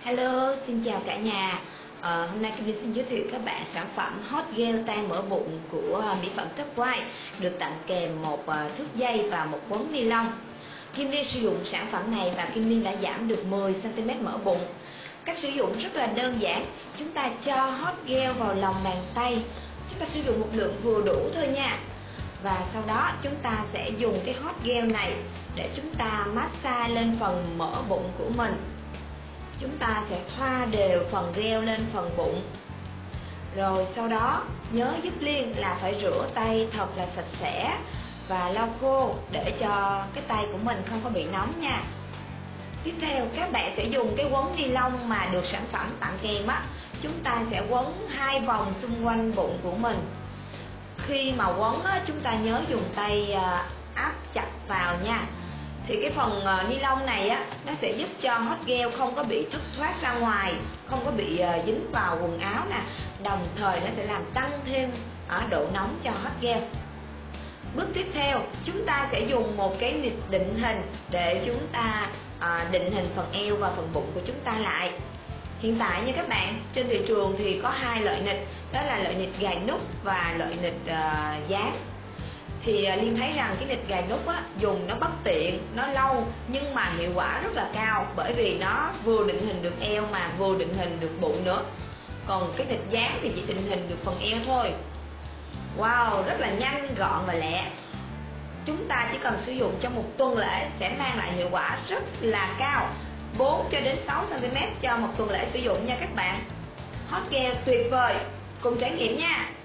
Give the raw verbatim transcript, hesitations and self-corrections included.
Hello, xin chào cả nhà. Ờ, hôm nay Kim Linh xin giới thiệu các bạn sản phẩm Hot Gel tay mỡ bụng của mỹ phẩm Top White, được tặng kèm một thước dây và một quấn ni lông. Kim Linh sử dụng sản phẩm này và Kim Linh đã giảm được mười xăng ti mét mỡ bụng. Cách sử dụng rất là đơn giản, chúng ta cho Hot Gel vào lòng bàn tay, chúng ta sử dụng một lượng vừa đủ thôi nha. Và sau đó chúng ta sẽ dùng cái Hot Gel này để chúng ta massage lên phần mỡ bụng của mình. Chúng ta sẽ thoa đều phần gel lên phần bụng. Rồi sau đó nhớ giúp Liên là phải rửa tay thật là sạch sẽ và lau khô để cho cái tay của mình không có bị nóng nha. Tiếp theo các bạn sẽ dùng cái quấn ni lông mà được sản phẩm tặng kèm á. Chúng ta sẽ quấn hai vòng xung quanh bụng của mình. Khi mà quấn á, chúng ta nhớ dùng tay áp chặt vào nha. Thì cái phần uh, ni lông này á, nó sẽ giúp cho Hot Gel không có bị thất thoát ra ngoài, không có bị uh, dính vào quần áo nè. Đồng thời nó sẽ làm tăng thêm uh, độ nóng cho Hot Gel. Bước tiếp theo, chúng ta sẽ dùng một cái nịt định hình để chúng ta uh, định hình phần eo và phần bụng của chúng ta lại. Hiện tại nha các bạn, trên thị trường thì có hai loại nịt, đó là loại nịt gài nút và loại nịt uh, dán. Thì Liên thấy rằng cái nịt gài nút á, dùng nó bất tiện, nó lâu nhưng mà hiệu quả rất là cao, bởi vì nó vừa định hình được eo mà vừa định hình được bụng nữa. Còn cái nịt dán thì chỉ định hình được phần eo thôi. Wow, rất là nhanh, gọn và lẹ. Chúng ta chỉ cần sử dụng trong một tuần lễ sẽ mang lại hiệu quả rất là cao, bốn cho đến sáu xăng ti mét cho một tuần lễ sử dụng nha các bạn. Hot Gel tuyệt vời, cùng trải nghiệm nha.